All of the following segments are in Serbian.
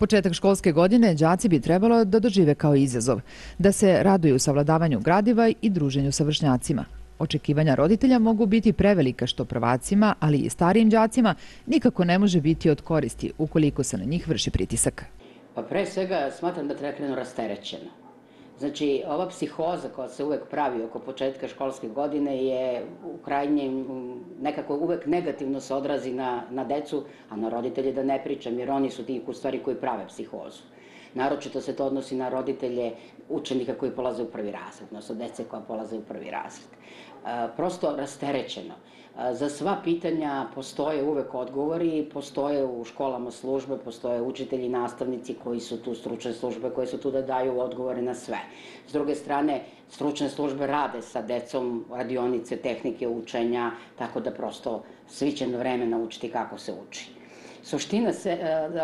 Početak školske godine đaci bi trebalo da dožive kao izazov, da se raduju savladavanju gradiva i druženju sa vršnjacima. Očekivanja roditelja mogu biti prevelika što prvacima, ali i starijim đacima nikako ne može biti od koristi ukoliko se na njih vrši pritisak. Pa pre svega smatram da treba krenu rasterećeno. Znači, ova psihoza koja se uvek pravi oko početka školske godine je u krajnjem, nekako uvek negativno se odrazi na decu, a na roditelje da ne pričam, jer oni su ti u stvari koji prave psihozu. Naročito se to odnosi na roditelje učenika koji polaze u prvi razred, odnosno dece koja polaze u prvi razred. Prosto rasterećeno. Za sva pitanja postoje uvek odgovori, postoje u školama službe, postoje učitelji i nastavnici koji su tu, stručne službe koje su tu da daju odgovore na sve. S druge strane, stručne službe rade sa decom radionice, tehnike učenja, tako da prosto svi će na vreme naučiti kako se uči. Suština se,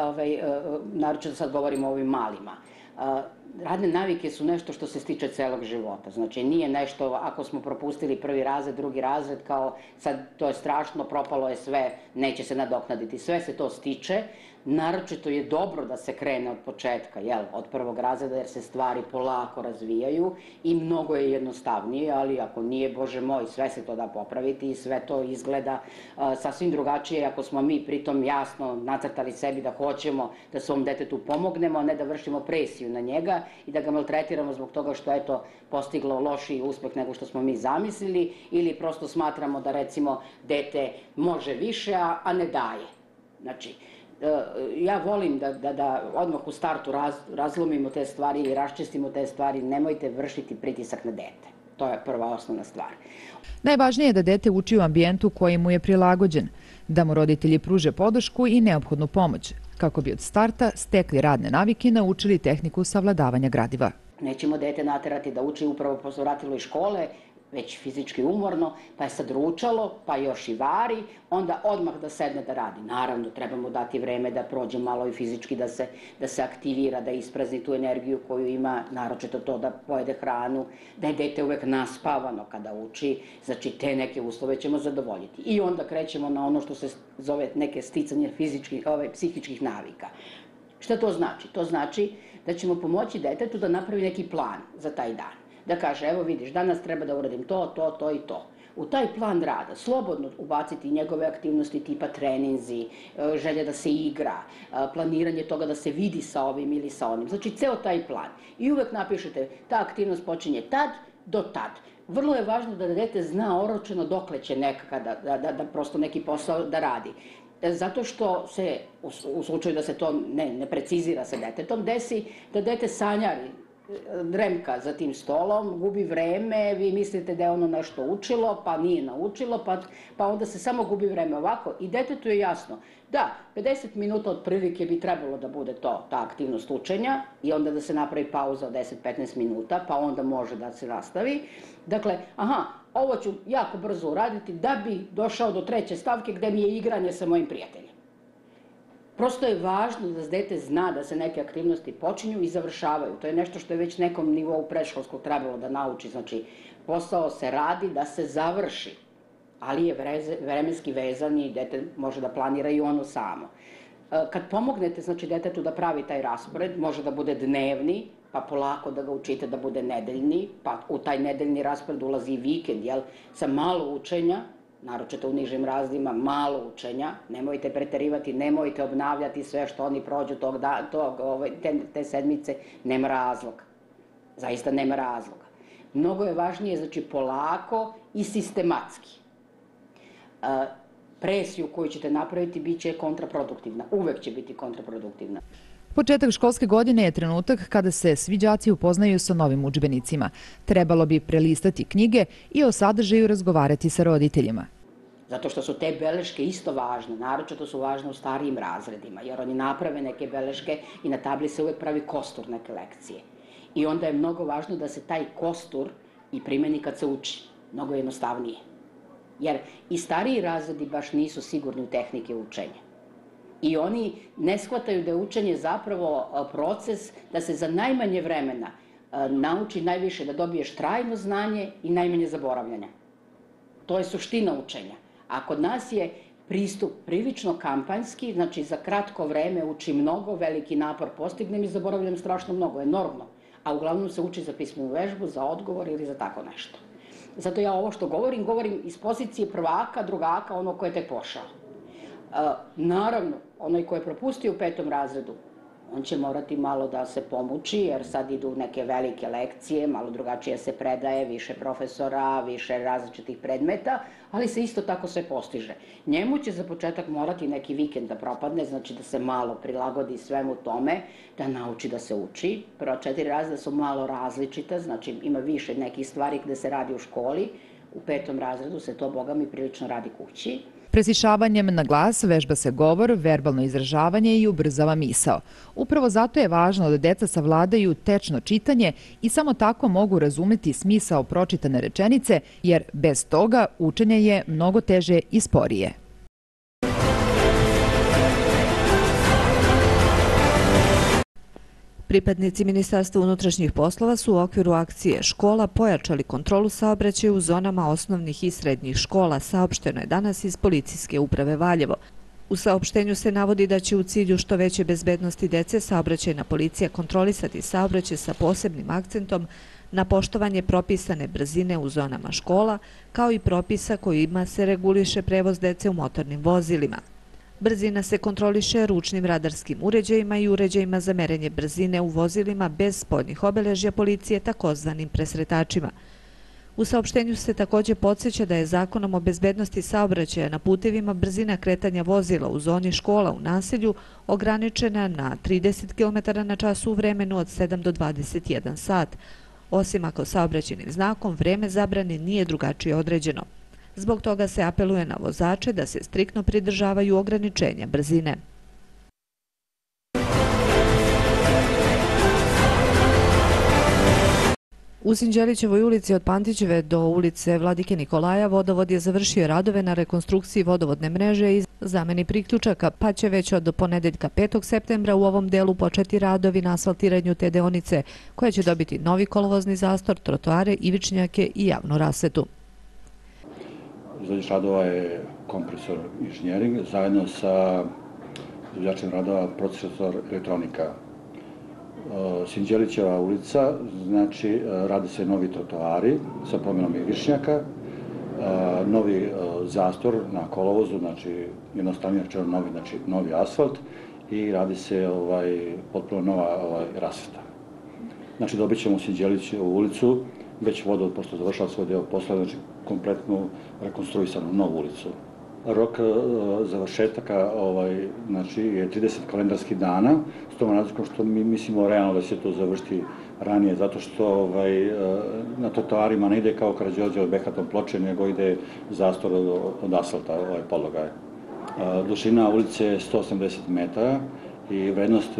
naročito sad govorimo o ovim malima, radne navike su nešto što se stiče celog života. Znači, nije nešto, ako smo propustili prvi razred, drugi razred, kao sad to je strašno, propalo je sve, neće se nadoknaditi. Sve se to stiče. Naročito je dobro da se krene od početka, od prvog razreda, jer se stvari polako razvijaju i mnogo je jednostavnije, ali ako nije, Bože moj, sve se to da popraviti i sve to izgleda sasvim drugačije ako smo mi pritom jasno nacrtali sebi da hoćemo da svom detetu pomognemo, a ne da vršimo presiju na njega i da ga maltretiramo zbog toga što je to postiglo lošiji uspeh nego što smo mi zamislili ili prosto smatramo da recimo dete može više, a ne daje. Znači, ja volim da odmah u startu razlomimo te stvari i raščistimo te stvari, nemojte vršiti pritisak na dete. To je prva osnovna stvar. Najvažnije je da dete uči u ambijentu koji mu je prilagođen, da mu roditelji pruže podršku i neophodnu pomoć, kako bi od starta stekli radne navike i naučili tehniku savladavanja gradiva. Nećemo dete naterati da uči upravo po vratilu iz škole, već fizički umorno, pa je sad ručalo, pa još i vari, onda odmah da sedne da radi. Naravno, trebamo dati vreme da prođe malo i fizički, da se aktivira, da isprazni tu energiju koju ima, naročito to da pojede hranu, da je dete uvek naspavano kada uči, znači te neke uslove ćemo zadovoljiti. I onda krećemo na ono što se zove neke sticanje psihičkih navika. Šta to znači? To znači da ćemo pomoći detetu da napravi neki plan za taj dan. Da kaže, evo vidiš, danas treba da uradim to i to. U taj plan rada slobodno ubaciti njegove aktivnosti tipa treninzi, želja da se igra, planiranje toga da se vidi sa ovim ili sa onim. Znači, ceo taj plan. I uvek napišete, ta aktivnost počinje tad do tad. Vrlo je važno da dete zna oročeno dokle će nekada da prosto neki posao da radi. Zato što se, u slučaju da se to ne precizira sa detetom, desi da dete sanjari, dremka za tim stolom, gubi vreme, vi mislite da je ono nešto učilo, pa nije naučilo, pa onda se samo gubi vreme ovako. I detetu je jasno, da, 50 minuta otprilike bi trebalo da bude ta aktivnost učenja i onda da se napravi pauza od 10-15 minuta, pa onda može da se nastavi. Dakle, ovo ću jako brzo uraditi da bi došao do treće stavke gde mi je igranje sa mojim prijateljem. Prosto je važno da dete zna da se neke aktivnosti počinju i završavaju. To je nešto što je već nekom nivou predškolskog trebalo da nauči. Znači, posao se radi da se završi, ali je vremenski vezan i dete može da planira i ono samo. Kad pomognete, znači, detetu da pravi taj raspored, može da bude dnevni, pa polako da ga učite da bude nedeljni, pa u taj nedeljni raspored ulazi i vikend, sa malo učenja, naročito u nižim razredima, malo učenja, nemojte preterivati, nemojte obnavljati sve što oni prođu te sedmice, nema razloga. Zaista nema razloga. Mnogo je važnije, znači, polako i sistematski. Presiju koju ćete napraviti bit će kontraproduktivna, uvek će biti kontraproduktivna. Početak školske godine je trenutak kada se svi đaci upoznaju sa novim udžbenicima. Trebalo bi prelistati knjige i o sadržaju razgovarati sa roditeljima. Zato što su te beleške isto važne, naročito su važne u starijim razredima, jer oni naprave neke beleške i na tabli se uvek pravi kostur neke lekcije. I onda je mnogo važno da se taj kostur i primeni kad se uči. Mnogo jednostavnije. Jer i stariji razredi baš nisu sigurni u tehnike učenja. I oni ne shvataju da je učenje zapravo proces da se za najmanje vremena nauči najviše, da dobiješ trajno znanje i najmanje zaboravljanja. To je suština učenja. A kod nas je pristup prilično kampanjski, znači za kratko vreme uči mnogo, veliki napor postignem i zaboravljam strašno mnogo, enormno. A uglavnom se uči za pismenu vežbu, za odgovor ili za tako nešto. Zato ja ovo što govorim iz pozicije prvaka, drugaka, ono ko je tek pošao. Naravno, onaj ko je propustio u 5. razredu, on će morati malo da se pomuči, jer sad idu neke velike lekcije, malo drugačije se predaje, više profesora, više različitih predmeta, ali se isto tako sve postiže. Njemu će za početak morati neki vikend da propadne, znači da se malo prilagodi svemu tome, da nauči da se uči. Prva 4 razreda su malo različita, znači ima više nekih stvari gde se radi u školi, u 5. razredu se to, boga mi, prilično radi kući. Preslišavanjem na glas vežba se govor, verbalno izražavanje i ubrzava misao. Upravo zato je važno da deca savladaju tečno čitanje i samo tako mogu razumeti smisao pročitane rečenice, jer bez toga učenje je mnogo teže i sporije. Pripadnici Ministarstva unutrašnjih poslova su u okviru akcije Škola pojačali kontrolu saobraćaja u zonama osnovnih i srednjih škola, saopšteno je danas iz Policijske uprave Valjevo. U saopštenju se navodi da će u cilju što veće bezbednosti dece saobraćajna policija kontrolisati saobraćaj sa posebnim akcentom na poštovanje propisane brzine u zonama škola, kao i propisa kojima se reguliše prevoz dece u motornim vozilima. Brzina se kontroliše ručnim radarskim uređajima i uređajima za merenje brzine u vozilima bez spoljnih obeležja policije, takozvanim presretačima. U saopštenju se također podsjeća da je Zakonom o bezbednosti saobraćaja na putevima brzina kretanja vozila u zoni škola u naselju ograničena na 30 km/h u vremenu od 7 do 21 sat, osim ako saobraćajnim znakom vreme zabrane nije drugačije određeno. Zbog toga se apeluje na vozače da se striktno pridržavaju ograničenja brzine. U Sinđelićevoj ulici od Pantićeve do ulice Vladike Nikolaja vodovod je završio radove na rekonstrukciji vodovodne mreže i zameni priključaka, pa će već od ponedeljka 5. septembra u ovom delu početi radovi na asfaltiranju te deonice, koja će dobiti novi kolovozni zastor, trotoare, ivičnjake i javnu rasvetu. Izvođač radova je kompresor inženjering, zajedno sa izvođačem radova procesor elektronika. Sinđelićeva ulica, znači rade se novi trotoari sa promjenom ivičnjaka, novi zastor na kolovozu, znači jednostavnije rečeno novi asfalt i radi se potpuno nova rasveta. Znači dobit ćemo u Sinđelićevu ulicu, već vodovod pošto završava svoj deo posla, znači kompletnu rekonstruisanu novu ulicu. Rok završetaka znači je 30 kalendarskih dana, s tom razlikom što mi mislimo realno da će to završiti ranije, zato što na trotoarima ne ide kao Karađorđe od Behatom ploče, nego ide zastor od asfalta, podloga je. Dužina ulice je 180 metara i vrednost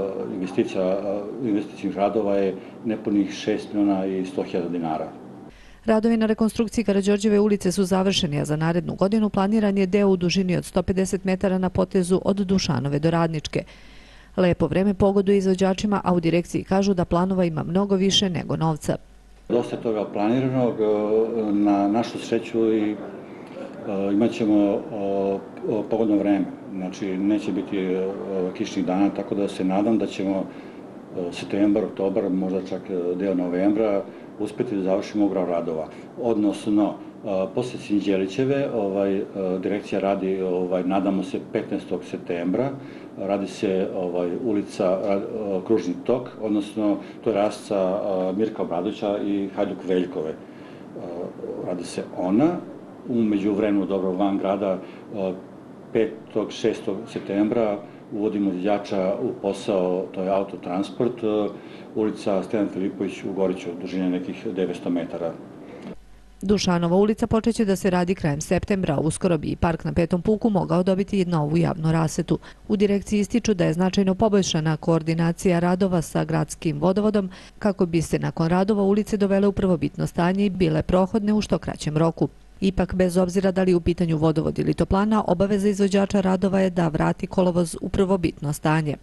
investicijnih radova je nepunih 6.100.000 dinara. Radovi na rekonstrukciji Karađorđeve ulice su završeni, a za narednu godinu planiran je deo u dužini od 150 metara na potezu od Dušanove do Radničke. Lepo vreme pogoduje izvođačima, a u direkciji kažu da planova ima mnogo više nego novca. Dosta toga planiranog, na našu sreću i imat ćemo pogodno vreme, znači neće biti kišnih dana, tako da se nadam da ćemo septembar, oktobar, možda čak deo novembra uspjeti da završimo ugrav radova. Odnosno, posle Sinđelićeve direkcija radi, nadamo se, 15. septembra, radi se ulica Kružni tok, odnosno to je rasca Mirka Obradovića i Hajduk Veljkove. Radi se ona, u međuvremenu dobro van grada 5. 6. septembra uvodimo izvođača u posao, to je autotransport, ulica Stevan Filipović u Goriću, dužine nekih 900 metara. Dušanova ulica počeće da se radi krajem septembra, uskoro bi i park na Petom puku mogao dobiti novu javnu rasvetu. U direkciji ističu da je značajno poboljšana koordinacija radova sa gradskim vodovodom, kako bi se nakon radova ulice dovele u prvobitno stanje i bile prohodne u što kraćem roku. Ipak, bez obzira da li u pitanju vodovod ili toplana, obaveza izvođača radova je da vrati kolovoz u prvobitno stanje.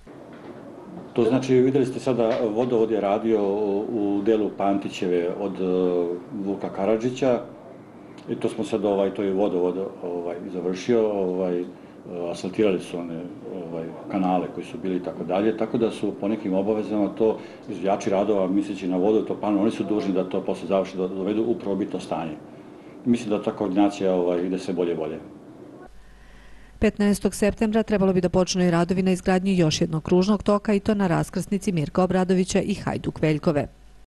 To znači, vidjeli ste sada, vodovod je radio u delu Pantićeve od Vuka Karadžića I to smo sad, to je vodovod završio, asfaltirali su one kanale koji su bili i tako dalje, tako da su po nekim obavezama to izvođači radova, misleći na vodu, to planu, oni su dužni da to posle završi, da dovedu u prvobitno stanje. Mislim da ta koordinacija ide sve bolje i bolje. 15. septembra trebalo bi da počnu i radovi na izgradnji još jednog kružnog toka i to na raskrsnici Mirka Obradovića i Hajduk Veljkove.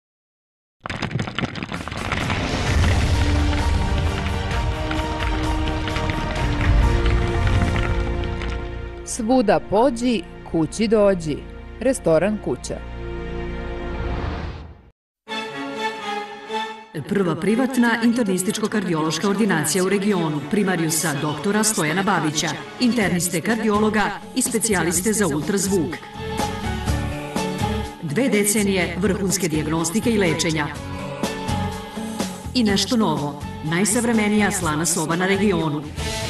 Svuda pođi, kući dođi. Restoran Kuća. Prva privatna internističko-kardiološka ordinacija u regionu, primarijusa doktora Stojana Babića, interniste kardiologa i specijaliste za ultrazvuk. 2 decenije vrhunske dijagnostike i lečenja. I nešto novo, najsavremenija slana soba na regionu.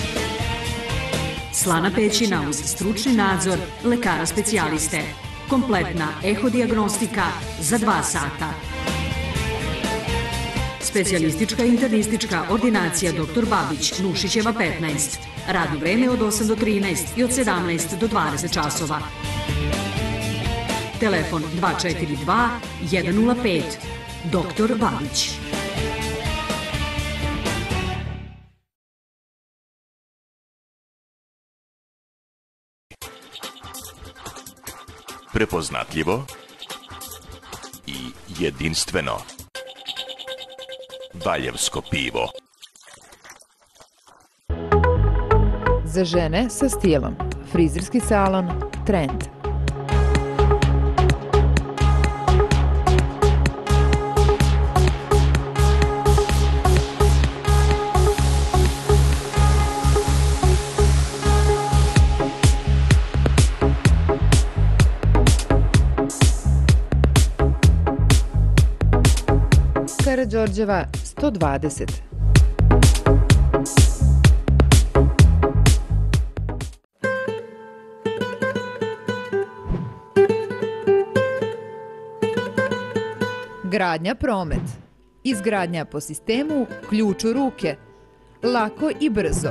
Slana pećina uz stručni nadzor lekara specijaliste. Kompletna ehodijagnostika za 2 sata. Specijalistička internistička ordinacija dr. Babić, Nušićeva 15. Radno vreme od 8 do 13 i od 17 do 20 časova. Telefon 242 105. Dr. Babić. Prepoznatljivo i jedinstveno. Valjevsko pivo. Za žene sa stilom. Frizerski salon Trend. Karađorđeva 120. Gradnja promet. Izgradnja po sistemu ključ u ruke. Lako i brzo.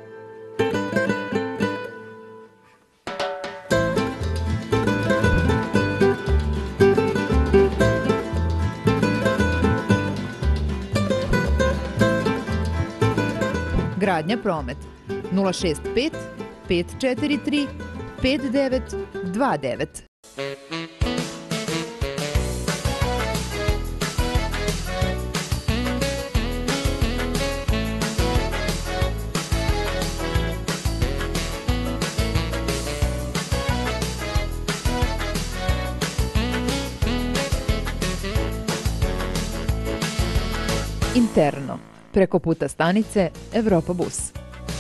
Gradnja promet 065 543 5929. Interno. Preko puta stanice Evropa bus.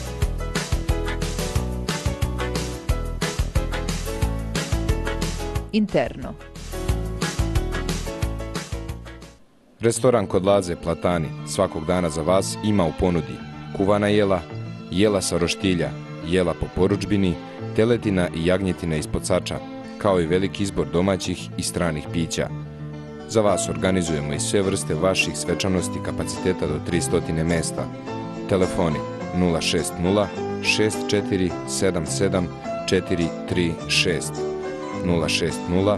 Interno. Restoran kod Laze Platani svakog dana za vas ima u ponudi kuvana jela, jela sa roštilja, jela po porudžbini, teletina i jagnjetina ispod sača, kao i veliki izbor domaćih i stranih pića. Za vas organizujemo i sve vrste vaših svečanosti kapaciteta do 300 mesta. Telefoni 060 6477 436 060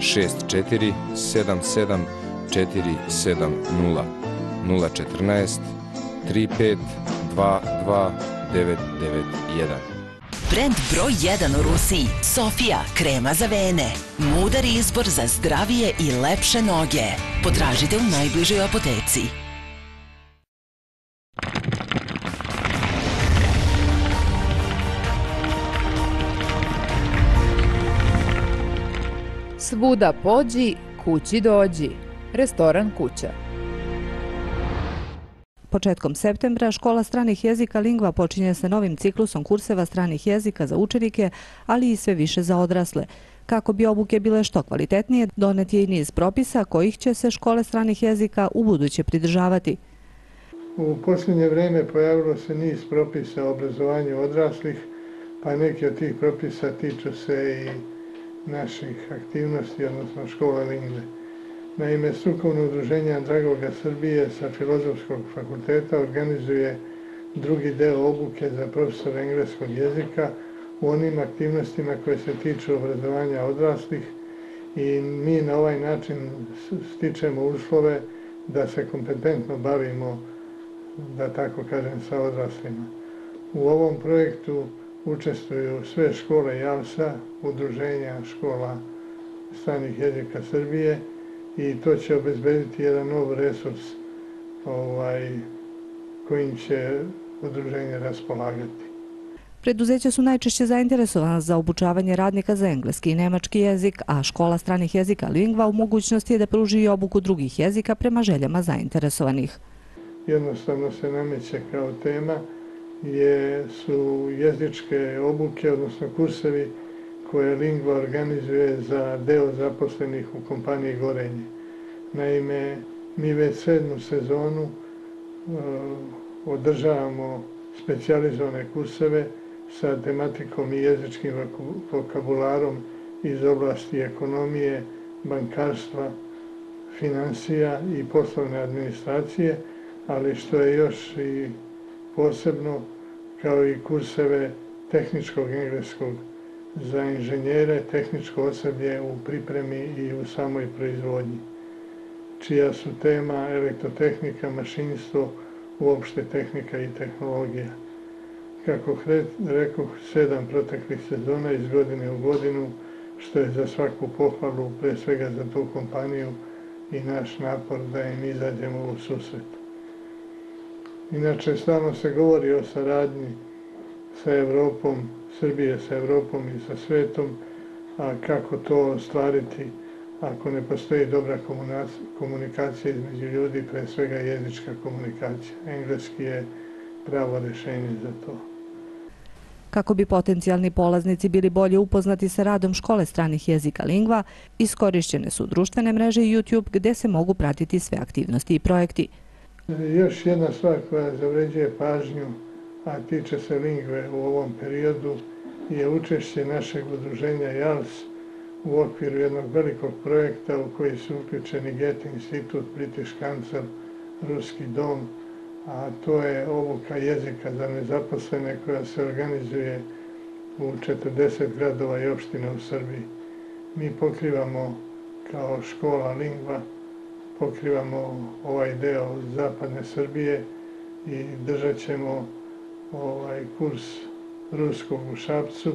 6477 470 014 35 22 991. Brend broj 1 u Rusiji, Sofija, krema za vene. Mudar izbor za zdravije i lepše noge. Potražite u najbližoj apoteci. Svuda pođi, kući dođi. Restoran Kuća. Početkom septembra škola stranih jezika Lingva počinje sa novim ciklusom kurseva stranih jezika za učenike, ali i sve više za odrasle. Kako bi obuke bile što kvalitetnije, donet je i niz propisa kojih će se škole stranih jezika u buduće pridržavati. U posljednje vreme pojavilo se niz propisa o obrazovanju odraslih, pa neki od tih propisa tiču se i naših aktivnosti, odnosno škola Lingve. Naime, strukovno udruženje Andragoga Srbije sa Filozofskog fakulteta organizuje drugi deo obuke za profesora engleskog jezika u onim aktivnostima koje se tiču obrazovanja odraslih i mi na ovaj način stičemo uslove da se kompetentno bavimo, da tako kažem, sa odraslima. U ovom projektu učestvuju sve škole JALS-a, udruženja škola stranih jezika Srbije i to će obezbediti jedan nov resurs kojim će udruženje raspolagati. Preduzeća su najčešće zainteresovana za obučavanje radnika za engleski i nemački jezik, a škola stranih jezika Lingva u mogućnosti je da pruži i obuku drugih jezika prema željama zainteresovanih. Jednostavno se nameće kao tema su jezičke obuke, odnosno kursevi koje Lingva organizuje za deo zaposlenih u kompaniji Gorenje. Naime, mi već 7. sezonu održavamo specijalizovane kurseve sa tematikom i jezičkim vokabularom iz oblasti ekonomije, bankarstva, finansija i poslovne administracije, ali što je još i posebno, kao i kurseve tehničkog engleskog za inženjere, tehničko osoblje u pripremi i u samoj proizvodnji, čija su tema elektrotehnika, mašinstvo, uopšte tehnika i tehnologija. Kako rekoh, 7 proteklih sezona iz godine u godinu, što je za svaku pohvalu, pre svega za tu kompaniju i naš napor da im izađemo u susret. Inače, stalno se govori o saradnji sa Evropom, Srbije sa Evropom i sa svetom, a kako to ostvariti ako ne postoji dobra komunikacija između ljudi, pre svega jezička komunikacija. Engleski je pravo rešenje za to. Kako bi potencijalni polaznici bili bolje upoznati sa radom škole stranih jezika Lingva, iskorišćene su društvene mreže i YouTube gde se mogu pratiti sve aktivnosti i projekti. Još jedna stvar koja zavređuje pažnju, a tiče se Lingve u ovom periodu, je učešće našeg udruženja JALS u okviru jednog velikog projekta u koji su uključeni Goethe institut, British Council, Ruski dom, a to je obuka jezika za nezaposlene koja se organizuje u 40 gradova i opština u Srbiji. Mi pokrivamo kao škola Lingva, pokrivamo ovaj deo zapadne Srbije i držat ćemo kurs ruskog u Šapcu.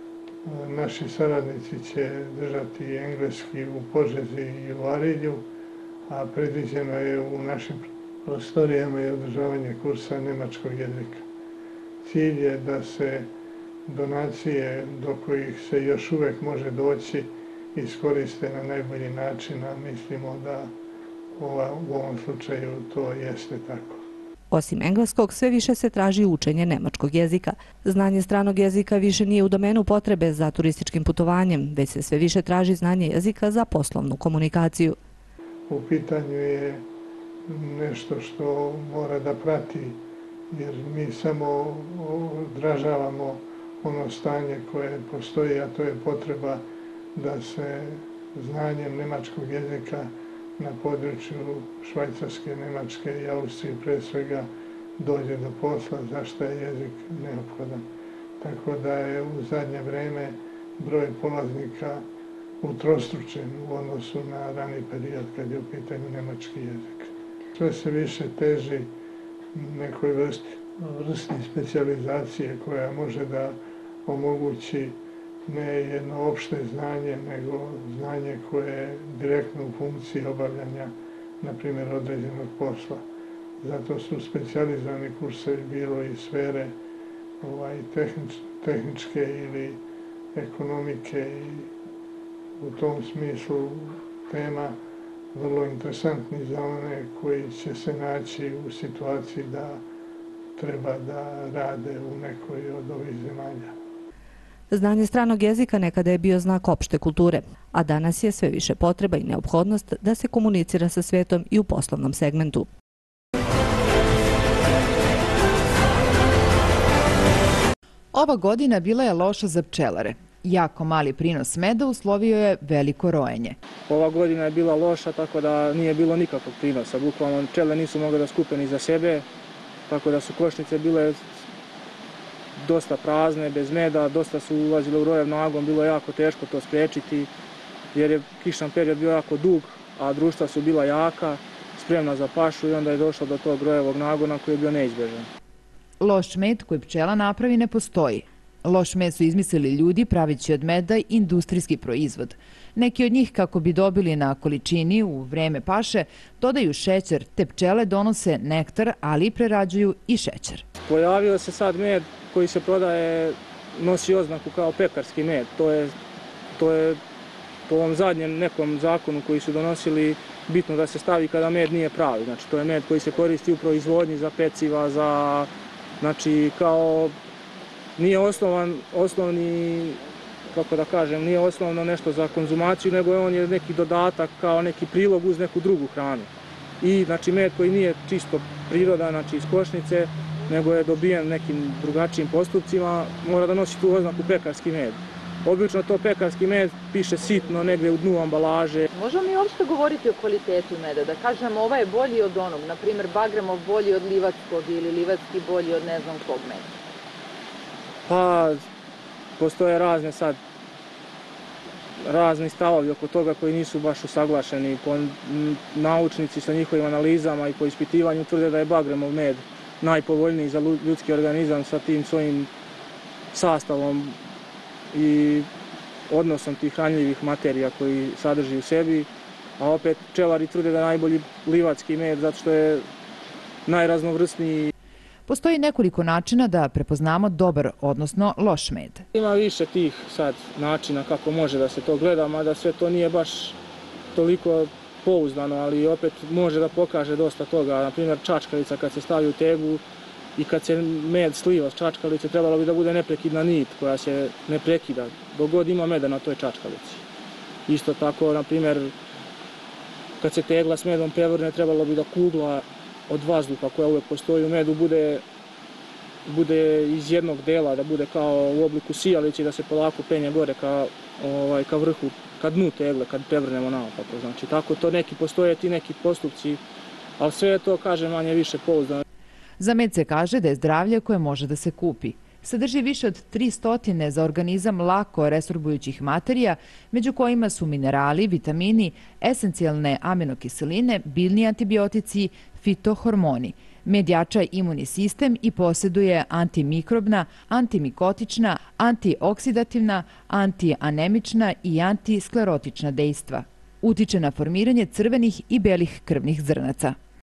Naši saradnici će držati engleski u Požegi i u Arilju, a predviđeno je u našim prostorijama i održavanje kursa nemačkog jezika. Cilj je da se donacije do kojih se još uvek može doći iskoriste na najbolji način, a mislimo da u ovom slučaju to jeste tako. Osim engleskog, sve više se traži učenje nemačkog jezika. Znanje stranog jezika više nije u domenu potrebe za turističkim putovanjem, već se sve više traži znanje jezika za poslovnu komunikaciju. U pitanju je nešto što mora da prati, jer mi samo odražavamo ono stanje koje postoji, a to je potreba da se znanjem nemačkog jezika na području Švajcarske, Nemačke i Austrije pre svega dođe do posla, za što je jezik neophodan. Tako da je u zadnje vreme broj polaznika utrostručen u odnosu na rani period kad je u pitanju nemački jezik. Sve se više teži nekoj vrsti specijalizacije koja može da omogući ne jedno opšte znanje, nego znanje koje je direktno u funkciji obavljanja, na primjer, određenog posla. Zato su specijalizovani kursevi bilo i sfere tehničke ili ekonomike i u tom smislu tema vrlo interesantni za one koji će se naći u situaciji da treba da rade u nekoj od ovih zemalja. Znanje stranog jezika nekada je bio znak opšte kulture, a danas je sve više potreba i neophodnost da se komunicira sa svetom i u poslovnom segmentu. Ova godina bila je loša za pčelare. Jako mali prinos meda uslovio je veliko rojenje. Ova godina je bila loša, tako da nije bilo nikakvog prinosa. Bukvalno pčele nisu mogle da skupe ni za sebe, tako da su košnice bile dosta prazne, bez meda, dosta su ulazile u rojev nagon, bilo je jako teško to spriječiti jer je kišan period bio jako dug, a društva su bila jaka, spremna za pašu i onda je došlo do tog rojevog nagona koji je bio neizbježan. Loš med koji pčela napravi ne postoji. Loš med su izmislili ljudi pravići od meda industrijski proizvod. Neki od njih, kako bi dobili na količini u vreme paše, dodaju šećer, te pčele donose nektar, ali i prerađuju i šećer. Pojavio se sad med koji se prodaje, nosi oznaku kao pekarski med. To je po ovom zadnjem nekom zakonu koji su donosili bitno da se stavi kada med nije pravi. Znači, to je med koji se koristi u proizvodnji za peciva, znači kao nije osnovni, kako da kažem, nije osnovno nešto za konzumaciju, nego on je neki dodatak kao neki prilog uz neku drugu hranu. I znači med koji nije čisto priroda, znači iz košnice, nego je dobijen nekim drugačijim postupcima, mora da nosi tu oznaku pekarski med. Obično to pekarski med piše sitno negdje u dnu ambalaže. Možemo mi uopšte govoriti o kvalitetu meda, da kažemo ovaj je bolji od onog, na primjer Bagremov bolji od livatskog ili livatski bolji od ne znam kog meda? Pa, postoje razni stavovi oko toga koji nisu baš usaglašeni. Naučnici sa njihovim analizama i po ispitivanju tvrde da je Bagremov med najpovoljniji za ljudski organizam sa tim svojim sastavom i odnosom tih hranjivih materija koji sadrži u sebi, a opet pčelari tvrde da je najbolji livatski med zato što je najraznovrsniji. Postoji nekoliko načina da prepoznamo dobar, odnosno loš med. Ima više tih sad načina kako može da se to gleda, mada sve to nije baš toliko pouzdano, ali opet može da pokaže dosta toga. Naprimjer, čačkalica kad se stavi u teglu i kad se med sliva s čačkalice, trebalo bi da bude neprekidna nit koja se ne prekida, dok god ima meda na toj čačkalici. Isto tako, naprimjer, kad se tegla s medom prevrne, trebalo bi da kugla od vazduha koja uvijek postoji u medu bude iz jednog dela, da bude kao u obliku sijalice i da se polako penje gore ka vrhu, ka dnu tegle, kad prevrnemo naopako. Znači, tako to postoje ti neki postupci, ali sve je to, kažem, manje više pouzdano. Za med se kaže da je zdravlje koje može da se kupi. Sadrži više od 300 za organizam lako resorbujućih materija, među kojima su minerali, vitamini, esencijalne aminokiseline, biljni antibiotici, fitohormoni. Med jača imunni sistem i posjeduje antimikrobna, antimikotična, antioksidativna, antianemična i antisklerotična dejstva. Utiče na formiranje crvenih i belih krvnih zrnaca.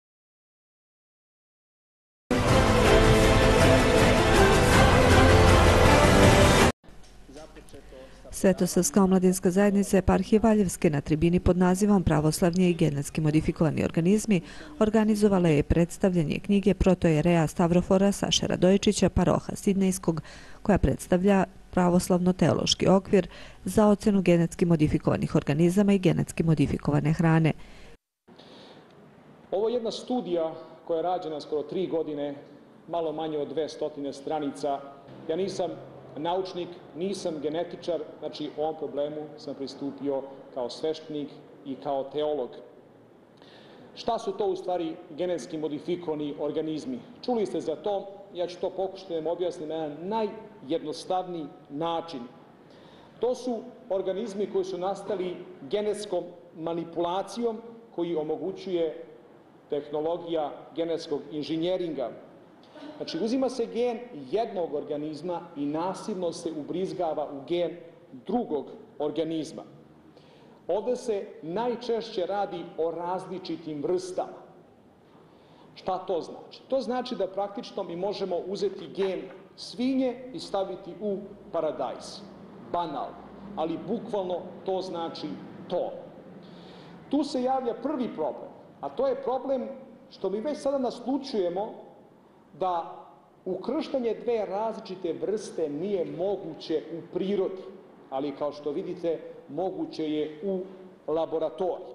Svetosavska omladinska zajednica Eparhije Valjevske na tribini pod nazivom Pravoslavlje i genetski modifikovani organizmi organizovala je predstavljanje knjige protojereja Stavrofora Saše Radojičića, paroha Sidnejskog, koja predstavlja pravoslavno-teološki okvir za ocenu genetski modifikovanih organizama i genetski modifikovane hrane. Ovo je jedna studija koja je rađena skoro 3 godine, malo manje od 200 stranica. Ja nisam naučnik, nisam genetičar, znači ovom problemu sam pristupio kao sveštenik i kao teolog. Šta su to u stvari genetski modifikovani organizmi? Čuli ste za to, ja ću to pokušati da vam objasnim na jedan najjednostavniji način. To su organizmi koji su nastali genetskom manipulacijom koji omogućuje tehnologija genetskog inženjeringa. Znači, uzima se gen jednog organizma i nasilno se ubrizgava u gen drugog organizma. Ovdje se najčešće radi o različitim vrstama. Šta to znači? To znači da praktično mi možemo uzeti gen svinje i staviti u paradajz. Banalno, ali bukvalno to znači to. Tu se javlja prvi problem, a to je problem što mi već sada naslučujemo da ukrštanje dve različite vrste nije moguće u prirodi, ali kao što vidite, moguće je u laboratoriji.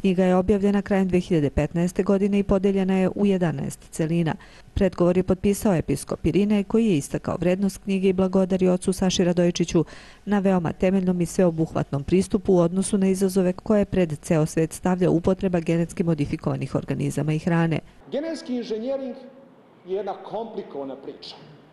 Knjiga je objavljena krajem 2015. godine i podeljena je u 11 celina. Predgovor je potpisao episkop Irinej, koji je istakao vrednost knjige i blagodari ocu Saši Radojičiću na veoma temeljnom i sveobuhvatnom pristupu u odnosu na izazove koje pred ceo svet stavlja upotreba genetski modifikovanih organizama i hrane. Genetski inženjering je jedna komplikovana priča,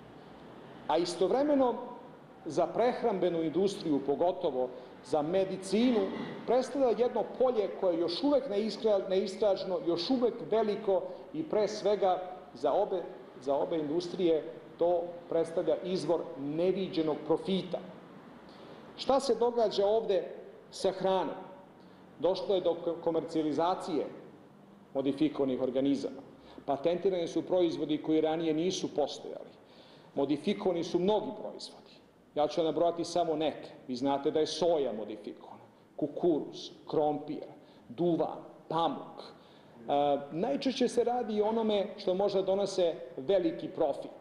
a istovremeno za prehrambenu industriju, pogotovo za medicinu, predstavlja jedno polje koje je još uvek neistraženo, još uvek veliko i pre svega za obe industrije to predstavlja izvor neviđenog profita. Šta se događa ovde sa hranom? Došlo je do komercijalizacije modifikovanih organizama. Patentirani su proizvodi koji ranije nisu postojali. Modifikovani su mnogi proizvodi. Ja ću nabrojati samo neke. Vi znate da je soja modifikovana, kukuruz, krompir, duvan, pamuk. Najčešće se radi o onome što može da donose veliki profit.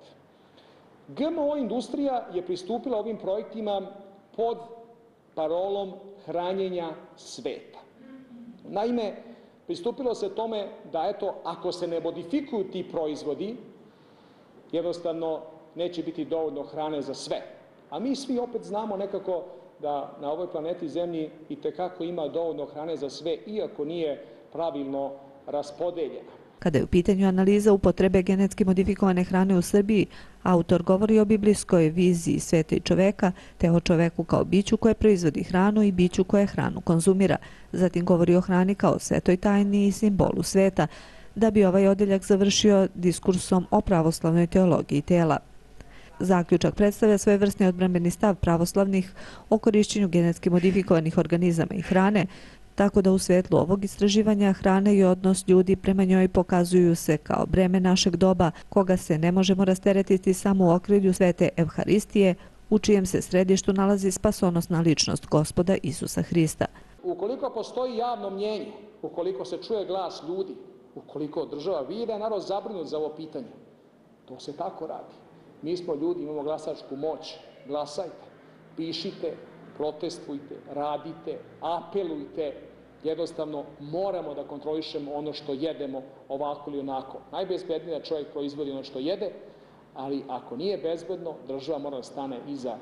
GMO industrija je pristupila ovim projektima pod parolom hranjenja sveta. Naime, pristupilo se tome da, eto, ako se ne modifikuju ti proizvodi, jednostavno neće biti dovoljno hrane za sve. A mi svi opet znamo nekako da na ovoj planeti Zemlji itekako ima dovoljno hrane za sve, iako nije pravilno raspodeljena. Kada je u pitanju analiza upotrebe genetski modifikovane hrane u Srbiji, autor govori o biblijskoj viziji sveta i čoveka, te o čoveku kao biću koje proizvodi hranu i biću koje hranu konzumira. Zatim govori o hrani kao svetoj tajni i simbolu sveta, da bi ovaj odeljak završio diskursom o pravoslavnoj teologiji tela. Zaključak predstavlja svojevrsni odbrambeni stav pravoslavnih o korišćenju genetski modifikovanih organizama i hrane, tako da u svetlu ovog istraživanja hrane i odnos ljudi prema njoj pokazuju se kao breme našeg doba, koga se ne možemo rasteretiti samo u okrilju svete Evharistije, u čijem se središtu nalazi spasonosna ličnost Gospoda Isusa Hrista. Ukoliko postoji javno mnjenje, ukoliko se čuje glas ljudi, ukoliko država vidi da je narod zabrinut za ovo pitanje, to se tako radi. Mi smo ljudi, imamo glasačku moć, glasajte, pišite, protestujte, radite, apelujte, jednostavno moramo da kontrolišemo ono što jedemo ovako ili onako. Najbezbednije da čovjek proizvodi ono što jede, ali ako nije bezbedno, država mora da stane iza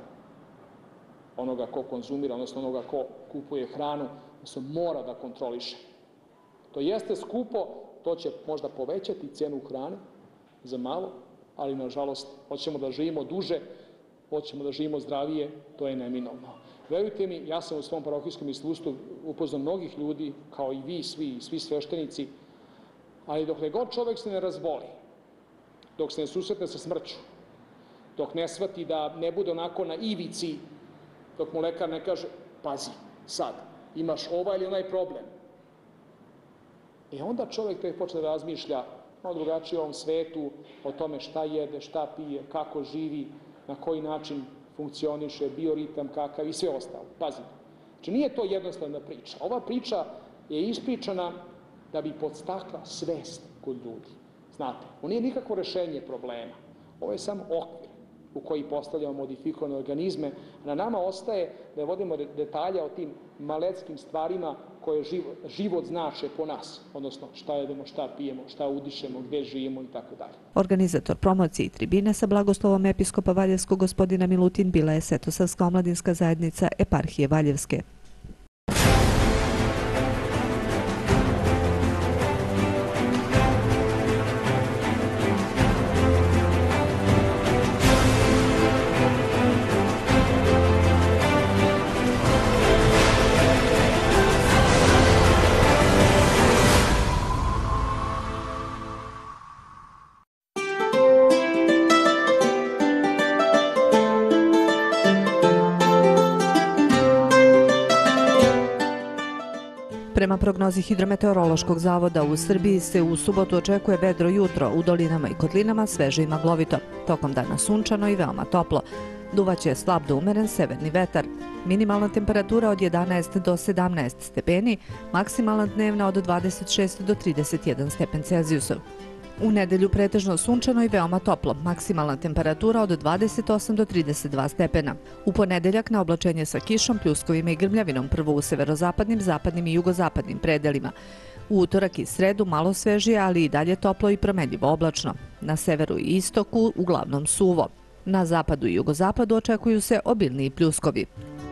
onoga ko konzumira, odnosno onoga ko kupuje hranu, odnosno mora da kontroliše. To jeste skupo, to će možda povećati cenu hrane za malo, ali nažalost hoćemo da živimo duže, hoćemo da živimo zdravije, to je neminovno. Verujte mi, ja sam u svom parohijskom iskustvu upoznao mnogih ljudi, kao i vi, svi sveštenici, ali dok god čovek se ne razboli, dok se ne susretne sa smrću, dok ne shvati da ne bude onako na ivici, dok mu lekar ne kaže, pazi, sad, imaš ovaj ili onaj problem. Onda čovek tek počne da razmišlja malo drugačije o ovom svetu, o tome šta jede, šta pije, kako živi, na koji način funkcioniše, bioritam kakav i sve ostalo. Pazite. Znači nije to jednostavna priča. Ova priča je ispričana da bi podstakla svest kod ljudi. Znate, ovo nije nikakvo rešenje problema. Ovo je samo okvir u koji postavljamo modifikovane organizme. Na nama ostaje da vodimo detalje o tim maletskim stvarima koje život znače po nas, odnosno šta jedemo, šta pijemo, šta udišemo, gde živimo i tako dalje. Organizator promocije i tribine sa blagoslovom episkopa Valjevskog gospodina Milutin bila je Svetosavska omladinska zajednica Eparhije Valjevske. Prema prognozi Hidrometeorološkog zavoda u Srbiji se u subotu očekuje vedro jutro, u dolinama i kotlinama sveže i maglovito. Tokom dana sunčano i veoma toplo. Duvaće slab do umeren severni vetar. Minimalna temperatura od 11 do 17 stepeni, maksimalna dnevna od 26 do 31 stepen Celzijusov. U nedelju pretežno sunčano i veoma toplo, maksimalna temperatura od 28 do 32 stepena. U ponedeljak na oblačenje sa kišom, pljuskovima i grmljavinom, prvo u severozapadnim, zapadnim i jugozapadnim predelima. U utorak i sredu malo svežije, ali i dalje toplo i promenljivo oblačno. Na severu i istoku uglavnom suvo. Na zapadu i jugozapadu očekuju se obilniji pljuskovi.